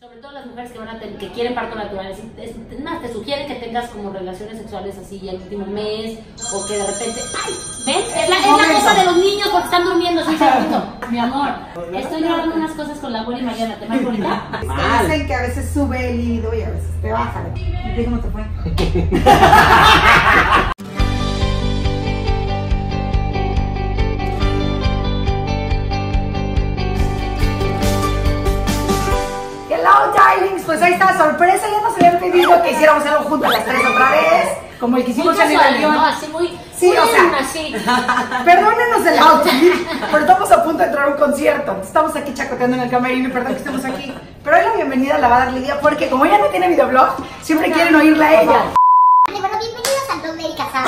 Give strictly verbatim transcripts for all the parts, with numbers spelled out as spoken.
Sobre todo las mujeres que van a tener, que quieren parto natural, es, es, es más, te sugiere que tengas como relaciones sexuales así el último mes, o que de repente, ¡ay! ¿Ven? Es la, es la cosa de los niños porque están durmiendo, sí, segundo. Mi amor, estoy grabando unas cosas con la abuela y Mariana, ¿te marco ahorita? Dicen que a veces sube el libido y a veces te baja. ¿Y cómo te fue? Hello, darlings. Pues ahí está, sorpresa. Ya nos habían pedido que hiciéramos algo juntos las tres otra vez. Como el que hicimos en el avión. ¿No? Así muy, sí, muy o sea, así. Perdónenos el outfit, pero estamos a punto de entrar a un concierto. Estamos aquí chacoteando en el camerino, perdón que estemos aquí. Pero hoy la bienvenida la va a dar Lidia porque como ella no tiene videoblog, siempre no. quieren oírla a ella. Bueno, bienvenidos al blog de Erika Saba.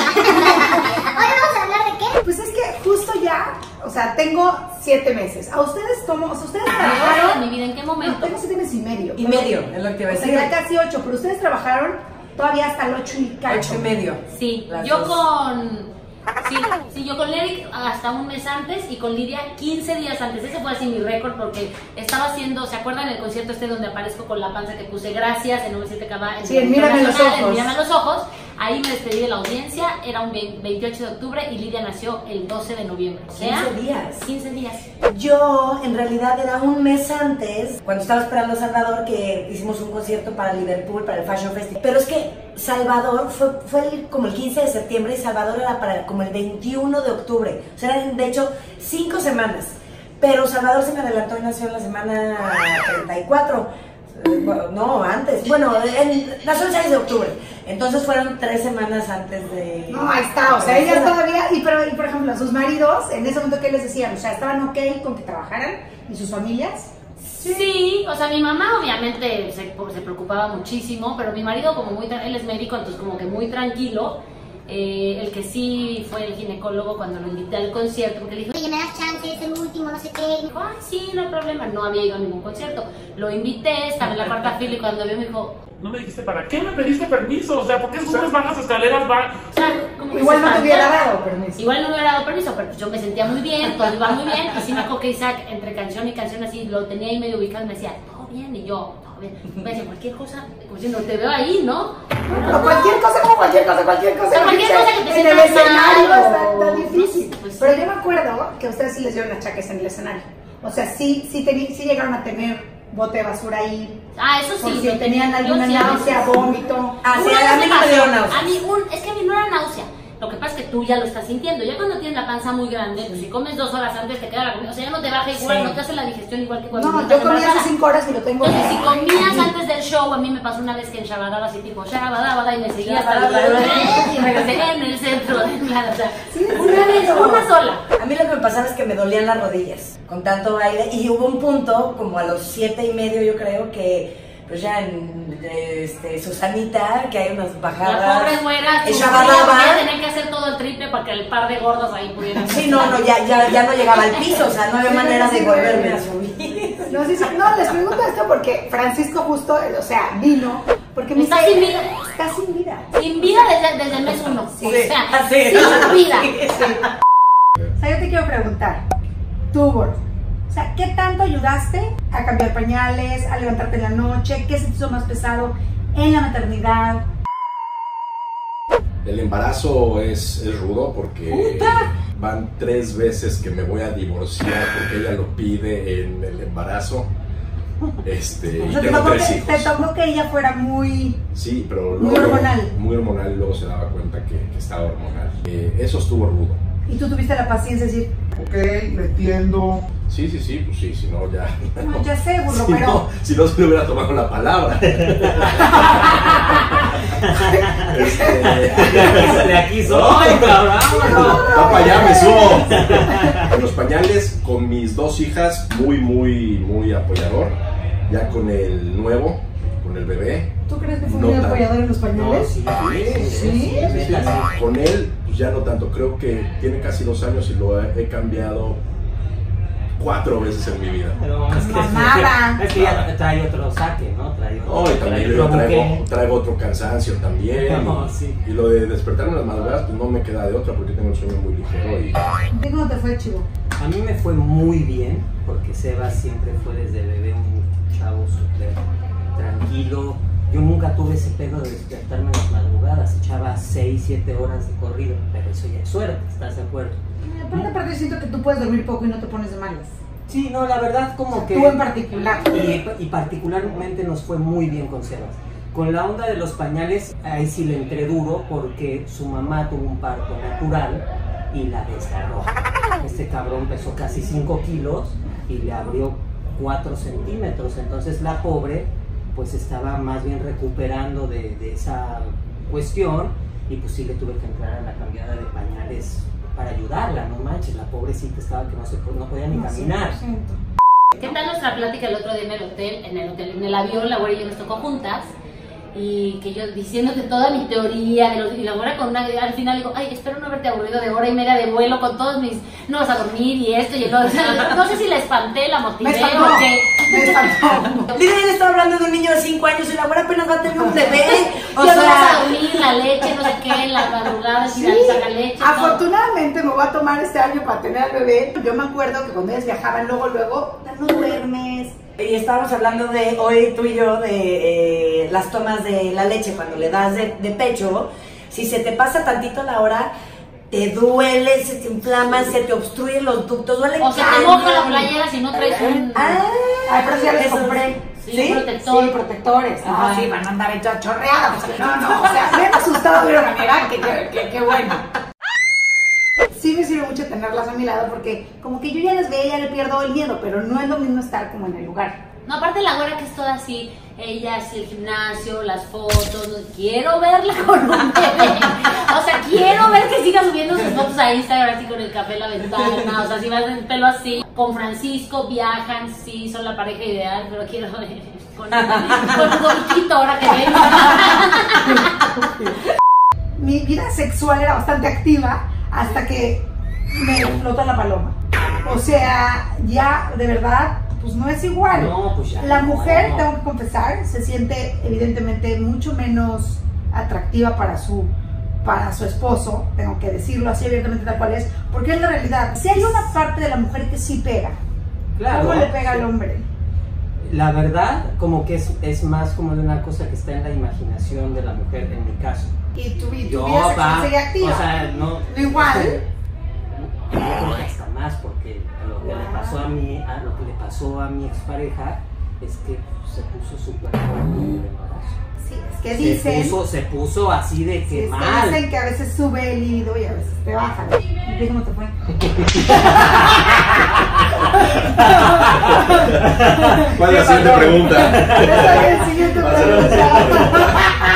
Hoy vamos a hablar de qué. Pues es que justo ya, o sea, tengo siete meses. ¿A ustedes cómo? O sea, ustedes Ay, trabajaron... mi vida, ¿en qué momento? No, tengo siete meses y medio. Y medio, es lo que iba a O sea, decir. ya casi ocho, pero ustedes trabajaron todavía hasta el ocho y cacho. Ocho y medio. Sí, Las yo dos. con... Sí, sí, yo con Eric hasta un mes antes y con Lidia quince días antes. Ese fue así mi récord porque estaba haciendo, ¿se acuerdan el concierto este donde aparezco con la panza que puse gracias en noventa y siete K? Sí, en Mírame los ojos. Mírame los ojos. Ahí me despedí de la audiencia, era un veintiocho de octubre y Lidia nació el doce de noviembre. O sea, quince días. quince días. Yo, en realidad, era un mes antes, cuando estaba esperando a Salvador, que hicimos un concierto para Liverpool, para el Fashion Festival. Pero es que Salvador fue, fue el, como el quince de septiembre y Salvador era para como el veintiuno de octubre. O sea, eran, de hecho, cinco semanas. Pero Salvador se me adelantó y nació en la semana treinta y cuatro. Bueno, no, antes. Bueno, en, nació el seis de octubre. Entonces fueron tres semanas antes de... No, ahí está, o sea, ellas todavía, y, pero, y por ejemplo, sus maridos, en ese momento, ¿qué les decían? O sea, ¿estaban ok con que trabajaran? ¿Y sus familias? Sí, sí, o sea, mi mamá obviamente se, se preocupaba muchísimo, pero mi marido como muy, él es médico, entonces como que muy tranquilo. Eh, el que sí fue el ginecólogo cuando lo invité al concierto, porque le dijo, Oye, me das chance, es el último, no sé qué. dijo, ah, sí, no hay problema, no había ido a ningún concierto. Lo invité, estaba en la cuarta fila y cuando vio me dijo, no me dijiste para qué me pediste permiso, o sea, ¿por qué subes van las escaleras? Va? o sea, como que Igual se no te espantó. hubiera dado permiso. Igual no me hubiera dado permiso, pero pues yo me sentía muy bien, todo iba muy bien. Y sí me acuerdo que Isaac, entre canción y canción así, lo tenía ahí medio ubicado y me decía, todo bien, y yo, todo bien. Me decía, cualquier cosa, como si no te veo ahí, ¿no? Pero cualquier cosa, como cualquier cosa, cualquier cosa. O sea, cualquier cosa que te en el sientas escenario mal, está, o- está difícil. no, pues, pero sí. yo me acuerdo que a ustedes sí les dieron achaques en el escenario. O sea, sí, sí, teni- sí llegaron a tener bote de basura ahí. Ah, eso Por sí. si yo tenían yo alguna sí, náusea, a veces. vómito. Ah, sí, Una a vez mí me no me dieron pasó, náusea. A mí, un, es que a mí no era náusea. Lo que pasa es que tú ya lo estás sintiendo. Ya cuando tienes la panza muy grande, pues si comes dos horas antes te queda la comida. O sea, ya no te baja igual, Sí. no te hace la digestión igual que cuando No, estás yo comí hace embarazada. cinco horas y lo tengo. Entonces, si comías antes del show, a mí me pasó una vez que en Shabadaba así tipo Shabadaba y me seguía hasta el lugar y regresé en el centro de claro, o sea, Sí, una vez, eso. una sola. A mí lo que me pasaba es que me dolían las rodillas con tanto baile y hubo un punto, como a los siete y medio yo creo, que pues ya en este, Susanita, que hay unas bajadas. La pobre güera, en su Shabadaba. tía tenía que hacer todo el triple para que el par de gordos ahí pudieran. Sí, no, no, ya, ya, ya no llegaba al piso, o sea, no había Sí, manera sí, de sí, volverme sí. a subir. No, sí, sí. No, les pregunto esto porque Francisco justo, o sea, vino. Porque me Está dice, sin vida. Está sin vida. Sin vida desde, desde el mes uno. Sí, o sea, así. sin vida. O sea, yo te quiero preguntar, tú, Bor, o sea, ¿qué tanto ayudaste a cambiar pañales, a levantarte en la noche? ¿Qué se te hizo más pesado en la maternidad? El embarazo es, es rudo porque ¡Puta! van tres veces que me voy a divorciar porque ella lo pide en el embarazo. Este, O y sea, te tengo tocó, tres que, hijos. te tocó que ella fuera muy... Sí, pero Muy luego, hormonal. Muy hormonal y luego se daba cuenta que, que estaba hormonal. Eh, eso estuvo rudo. Y tú tuviste la paciencia de decir, Ok, le entiendo. Sí, sí, sí, pues sí, si no ya... no, ya sé, burro, si, pero... no, si no se le hubiera tomado la palabra. este, De aquí soy, cabrón. Va para allá, me subo. Los pañales con mis dos hijas, muy, muy, muy apoyador. Ya con el nuevo, con el bebé. ¿Tú crees que fue no muy tanto. apoyador en los No, pañales? sí, Sí, ¿Sí? sí, sí. Con él, pues ya no tanto. Creo que tiene casi dos años y lo he, he cambiado cuatro veces en mi vida. Pero es que, Mamada. es que ya trae otro saque, ¿no? Trae otro, No, y también trae yo otro traigo, buque. traigo otro cansancio también. No, y, sí. y lo de despertarme en las madrugadas, pues no me queda de otra porque tengo el sueño muy ligero. Y ¿Y cómo te fue, chivo? A mí me fue muy bien, porque Seba siempre fue desde bebé un chavo súper tranquilo. Yo nunca tuve ese pedo de despertarme en las madrugadas, echaba seis, siete horas de corrido, pero eso ya es suerte, ¿estás de acuerdo? Aparte, aparte siento que tú puedes dormir poco y no te pones de malas. Sí, no, la verdad como O sea, que... tú en particular. Y, y particularmente nos fue muy bien con Sebas. Con la onda de los pañales, ahí sí le entré duro porque su mamá tuvo un parto natural y la desgarró. Este cabrón pesó casi cinco kilos y le abrió cuatro centímetros, entonces la pobre pues estaba más bien recuperando de, de esa cuestión y pues sí le tuve que entrar a la cambiada de pañales para ayudarla, no manches, la pobrecita estaba que no, se, no podía ni caminar. ¿Qué tal nuestra plática el otro día en el hotel, en el hotel, en el avión? La güera y yo nos tocó juntas y que yo diciéndote toda mi teoría de los, y la güera con una, al final digo, ay, espero no haberte aburrido de hora y media de vuelo con todos mis, no vas a dormir y esto y el otro. O sea, no sé si la espanté, la motivé Me espantó, o qué. me espantó. Lili estaba hablando de un niño de cinco años y la güera apenas va a tener un bebé. O Ya no vas a sea, dormir, la leche, no sé qué, en la madrugada, si la saca leche. todo. Afortunadamente me voy a tomar este año para tener al bebé. Yo me acuerdo que cuando ellos viajaban, luego, luego, ya no duermes. y estábamos hablando de hoy tú y yo de eh, las tomas de la leche cuando le das de, de pecho. Si se te pasa tantito la hora, te duele, se te inflama, se te obstruyen los ductos, duele. O sea, te moja la playera si no traes un... Ah, Ay, pero sí ya les eso- compré. Sí, ¿sí? protector. Sí, protectores. No, Ajá. sí, van a andar hechas chorreadas. No, no, o sea, me han asustado de una manera que, que, que, que bueno. Sí me sirve mucho tenerlas a mi lado porque como que yo ya las veo, ya le pierdo el miedo, pero no es lo mismo estar como en el lugar. No, aparte la güera que es toda así, ella es el gimnasio, las fotos, no, quiero verla con un bebé. O sea, quiero ver que siga subiendo sus fotos a Instagram así con el café en la ventana, o sea, si vas el pelo así. Con Francisco viajan, sí, son la pareja ideal, pero quiero ver con, con un golquito ahora que venga. Mi vida sexual era bastante activa hasta que me explotó la paloma. O sea, ya de verdad, pues no es igual. No, pues ya La mujer, no. tengo que confesar, se siente evidentemente mucho menos atractiva para su, para su esposo, tengo que decirlo así abiertamente tal cual es, porque es la realidad. Si hay una parte de la mujer que sí pega, Claro, ¿cómo le pega sí. al hombre? La verdad, como que es, es más como de una cosa que está en la imaginación de la mujer, en mi caso. Y tu, vi- tu Yo, vida sexual va, sigue activa. o sea, no... ¿No igual? Yo creo que hasta más, porque lo que le pasó a mí, a lo que le pasó a mi expareja, es que se puso súper fuerte el embarazo. Sí, es que Se dicen... puso, se puso así de Sí, que es que mal. dicen que a veces sube el libido y a veces te baja. ¿Y cómo te fue? ¿Cuál es la siguiente pregunta? Esa es la siguiente pregunta.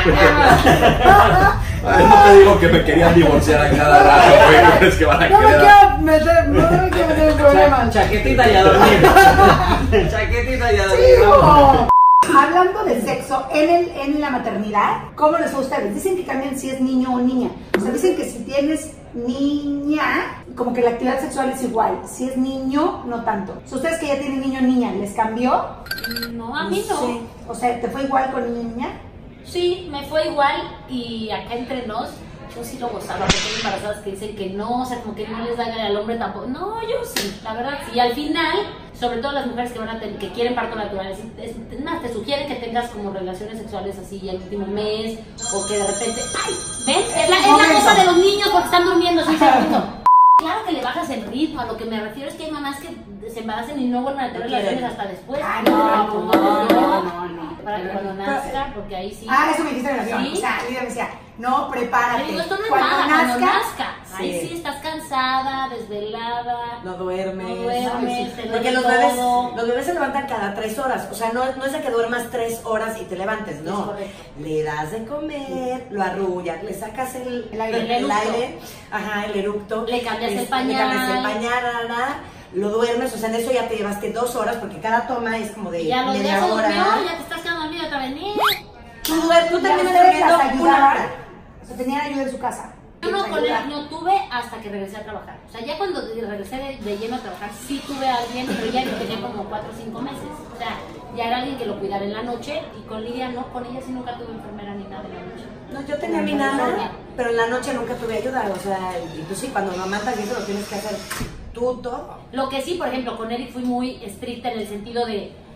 Ay, no te digo que me querían divorciar a cada rato, güey. ¿No crees que van a No me querer? quiero meter, no me quiero meter en problemas. Chaquetita y a dormir. Chaquetita y a dormir. Sí, vámonos. no. Hablando de sexo en, el, en la maternidad, ¿cómo les va a ustedes? Dicen que cambian si es niño o niña. O sea, dicen que si tienes niña, como que la actividad sexual es igual. Si es niño, no tanto. O sea, ustedes que ya tienen niño o niña, ¿les cambió? No, a mí no. Sí. O sea, ¿te fue igual con niño y niña? Sí, me fue igual y acá entre nos, yo sí lo gozaba, porque hay embarazadas que dicen que no, o sea, como que no les dan al hombre tampoco. No, yo sí, la verdad sí. Y al final, sobre todo las mujeres que van a tener, que quieren parto natural, es, es, nada, te sugieren que tengas como relaciones sexuales así el último mes, o que de repente, ¡ay! ¿Ven? Es la, es la cosa de los niños porque están durmiendo, sí, segundo. Claro que le bajas el ritmo, a lo que me refiero es que hay mamás que se embarazan y no vuelven a tener relaciones hasta después. Ah, no, no, no, no, no, no. Para que cuando nazca, porque ahí sí. Ah, eso me dijiste en el avión. Sí. O sea, Lidia me decía, no, prepárate. Le digo, esto no es cuando nada, cuando nazca, nazca. Ahí sí. sí estás cansada, desvelada. No duermes. No duermes, te Porque duele los bebés, todo. los bebés se levantan cada tres horas. O sea, no, no es de que duermas tres horas y te levantes, Es no. correcto. Le das de comer, lo arrullas, le sacas el, El aire. El eructo. aire, ajá, el eructo. Le cambias el este, pañal. Le cambias el pañal, ara, lo duermes, o sea, en eso ya te llevaste dos horas porque cada toma es como de Y ya los media días se hora. durmió, ya te estás quedando dormido otra vez. Ni- Tú, duer- tú ¿y a terminas ustedes las durmiendo una ayudaban? hora. O sea, tenían ayuda en su casa. Yo no ¿Les con él ayuda? no tuve hasta que regresé a trabajar. O sea, ya cuando regresé de, de lleno a trabajar, sí tuve a alguien, pero ya tenía como cuatro o cinco meses. O sea, ya era alguien que lo cuidara en la noche y con Lidia no, con ella sí nunca tuve enfermera ni nada en la noche. No, yo tenía mi nana, pero en la noche nunca tuve ayuda. O sea, y pues sí, cuando mamá también eso lo tienes que hacer tú todo. Lo que sí, por ejemplo, con Eric fui muy estricta en el sentido de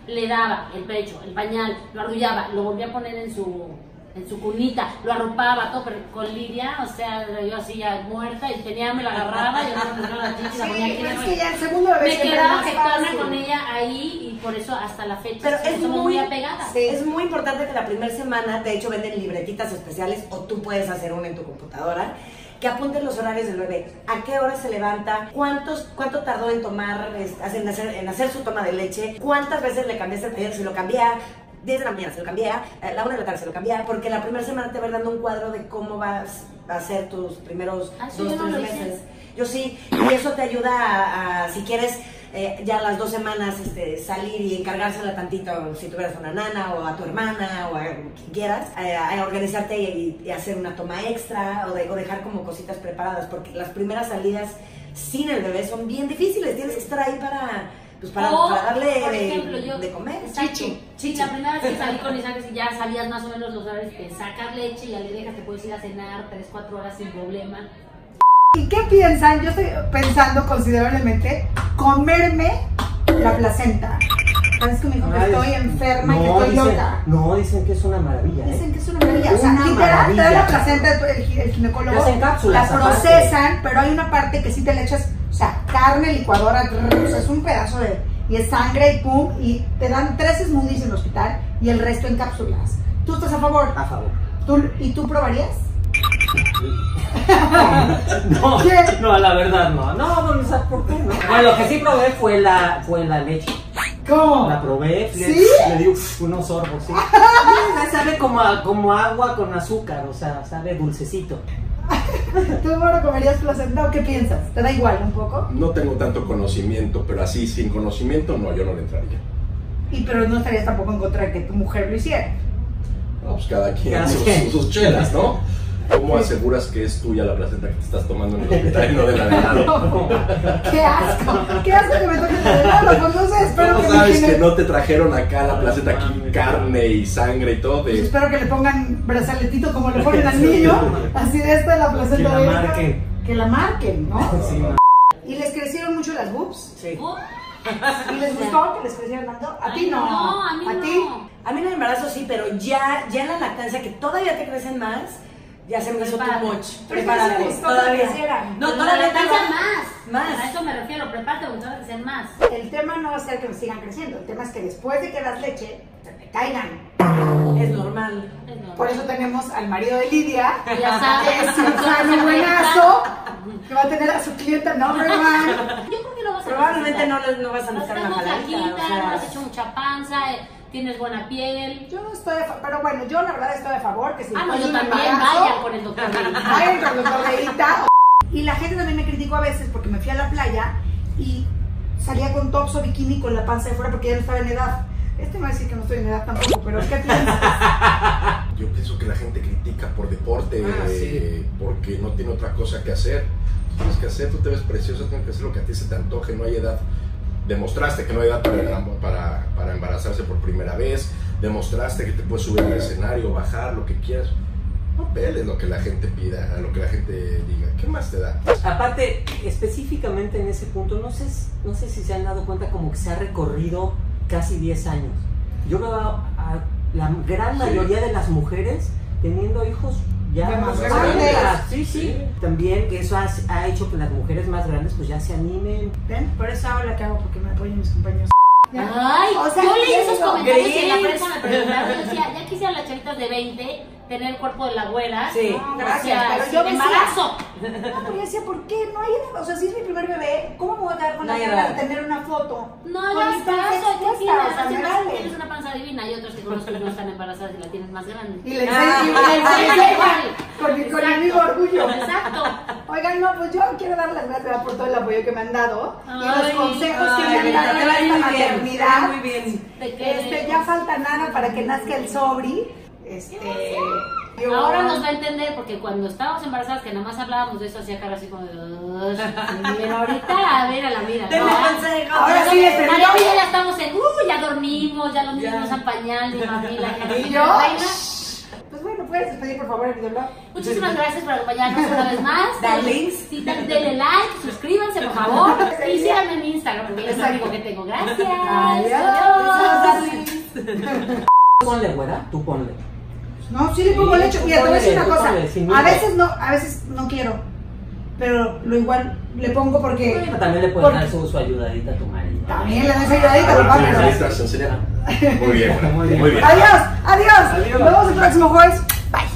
le daba el pecho, el pañal, lo arrullaba, lo volvía a poner en su, en su cunita, lo arropaba, todo, pero con Lidia, o sea, yo así ya muerta y tenía, me la agarraba, yo no me ponía la chichi, la ponía Sí, aquí, pero es me- que ya el segundo bebé me siempre quedaba es más afectarme fácil. con ella ahí y por eso hasta la fecha Pero sí, es somos muy, muy apegadas. Sí. es muy importante que la primera semana, de hecho, venden libretitas especiales o tú puedes hacer una en tu computadora, que apunten los horarios del bebé, a qué hora se levanta, cuántos, cuánto tardó en tomar, este, en, hacer, en hacer su toma de leche, cuántas veces le cambiaste el pañal, si lo cambié a diez de la mañana, se lo cambié a la una de la tarde, se lo cambié a, porque la primera semana te va dando un cuadro de cómo vas a hacer tus primeros Ah, sí, dos, yo no tres lo hice. meses. Yo sí, y eso te ayuda a, a, si quieres, eh, ya las dos semanas este, salir y encargársela tantito, si tuvieras una nana o a tu hermana o a quien quieras, eh, a organizarte y, y hacer una toma extra o, de, o dejar como cositas preparadas, porque las primeras salidas sin el bebé son bien difíciles, tienes que estar ahí para, pues para, O, para darle por de, ejemplo, yo- de comer. Exacto. Chichi. Sí, la primera vez que salí con Isaac, si ya sabías más o menos los horarios de sacar leche, ya le dejas, te puedes ir a cenar tres, cuatro horas sin problema. ¿Y qué piensan? Yo estoy pensando considerablemente comerme la placenta. ¿Sabes que me dijo que Ay, estoy enferma y que no, estoy dicen- loca? No, dicen que es una maravilla. ¿eh? Dicen que es una maravilla. O sea, Una literal, te da maravilla. la placenta el, gi- el ginecólogo. Te hacen cápsulas la aparte. procesan, pero hay una parte que sí te le echas, o sea, carne, licuadora, trrr, o sea, es un pedazo de. Y es sangre y pum, y te dan tres smoothies en el hospital y el resto en cápsulas. ¿Tú estás a favor? A favor. ¿Tú, ¿Y tú probarías? No, ¿Qué? no, la verdad no. No, no, no sabes por qué, ¿no? Bueno, lo que sí probé fue la, fue la leche. ¿Cómo? La probé, le, ¿Sí? le di uf, unos sorbos, sí. Sí, sabe como, a- como agua con azúcar, o sea, sabe dulcecito. ¿Tú no comerías placenta o qué piensas? ¿Te da igual un poco? No tengo tanto conocimiento, pero así sin conocimiento no, yo no le entraría. Y pero no estarías tampoco en contra de que tu mujer lo hiciera. No, pues cada quien Cada sus, quien. sus chelas, ¿no? ¿Cómo aseguras que es tuya la placenta que te estás tomando en el hospital y no de la de al lado? ¡Qué asco! ¡Qué asco que me toque el lado! Pues no sé, espero ¿Cómo que sabes me que no te trajeron acá la placenta aquí carne y sangre y todo? Pues De... espero que le pongan brazaletito como le ponen al niño. Así de esta la placenta Que la de esta. marquen. Que la marquen, ¿no? Sí, no. ¿Y les crecieron mucho las boobs? Sí. Uh, ¿Y les gustó que les crecieran tanto? ¿A ti Ay, no? no, a mí ti? no. A mí en el embarazo sí, pero ya, ya en la lactancia, que todavía te crecen más, ya se me hizo too Prepárate. much. Pero es que Prepárate. sí me gustó que Todavía. crecieran. No, Pero todavía la lactancia te va- más. Más. A eso me refiero, prepárate porque te vas a crecer más. El tema no va a ser que me sigan creciendo. El tema es que después de que das leche, se te caigan. Es normal. Es normal. Por eso tenemos al marido de Lidia, Ya sabes. que es cirujano buenazo, que va a tener a su clienta number one. Yo creo que lo vas a Probablemente necesitar. no, les- no vas a necesitar Estás una muy jaladita. flaquita, O no sea, has hecho mucha panza, eh, tienes buena piel. Yo estoy a fa- pero bueno, yo la verdad estoy a favor que si Ah, no, después yo de un también, embarazo, vayan con el doctor. vayan con el doctor Leita. Y la gente también me criticó a veces porque me fui a la playa y salía con tops o bikini con la panza de fuera porque ya no estaba en edad. Este me va a decir que no estoy en edad tampoco, pero ¿qué piensas? Yo pienso que la gente critica por deporte, Ah, sí. eh, porque no tiene otra cosa que hacer. ¿Qué tienes que hacer? Tú te ves preciosa, tienes que hacer lo que a ti se te antoje, no hay edad. Demostraste que no hay edad para, para, para embarazarse por primera vez, demostraste que te puedes subir al escenario, bajar, lo que quieras. No peles lo que la gente pida, a lo que la gente diga. ¿Qué más te da? Aparte, específicamente en ese punto, no sé, no sé si se han dado cuenta como que se ha recorrido casi diez años. Yo veo a, a la gran Sí. mayoría de las mujeres teniendo hijos ya Ya más más grandes. grandes. Sí, sí, Sí. También que eso ha, ha hecho que las mujeres más grandes pues ya se animen. ¿Ven? Por eso hago la que hago, porque me apoyan mis compañeros. Ay, O sea, yo leí esos eso, comentarios y en la Grace. prensa me preguntaron, yo decía, ya quisieran las chavitas de veinte tener el cuerpo de la güera. Sí. No, Gracias, o sea, pero sin yo decía- embarazo. No, pero yo decía, ¿por qué? No hay edad. O sea, si es mi primer bebé, ¿cómo me voy a quedar con No la hay gana de edad. tener una foto? No Con hagas mi panza caso, ¿qué expuesta, tienes? o sea, Hace me más- vale. Tienes una panza divina y otros que conozco que no están embarazadas y la tienes más grande. Y le Ah, enseño, y le sí, enseño igual. con, mi- con el Exacto. mismo orgullo. Exacto. Oigan, no, pues yo quiero dar las gracias por todo el apoyo que me han dado y los Ay, consejos que Ay, me han dado te en va esta muy bien, te va maternidad. muy bien. Te Este, queremos. ya falta nada para que nazca el sobri. Este, yo- Ahora nos va a entender porque cuando estábamos embarazadas que nada más hablábamos de eso hacía cara así como de "Ugh". Pero ahorita a ver a la mira. Denle ¿no? consejo. Ahora sí, este, María yo- y yo ya estamos en, uh, ya dormimos, ya los niños Ya. usan pañal, ni mami, la ¿Y yo? Pues bueno, pues puedes despedir, por favor, el videoblog? Muchísimas gracias por acompañarnos una vez más. Darlings. Sí, denle like, suscríbanse, por favor. Y síganme en Instagram, porque es lo único que tengo. Gracias. Adiós. Ponle, güera, tú ponle. No, sí le pongo Sí, leche. tú Mira, te voy a decir una ponle, tú cosa. ponle, sin A miedo. veces no, a veces no quiero. Pero lo igual le pongo porque. Bueno, también le puedes porque- dar su, su ayudadita a tu marido. También le doy esa ayudadita, papá, pero- Ahorita se enseña. Muy bien, Muy bien. muy bien. Adiós, adiós. Adiós. Nos vemos el próximo jueves. Bye.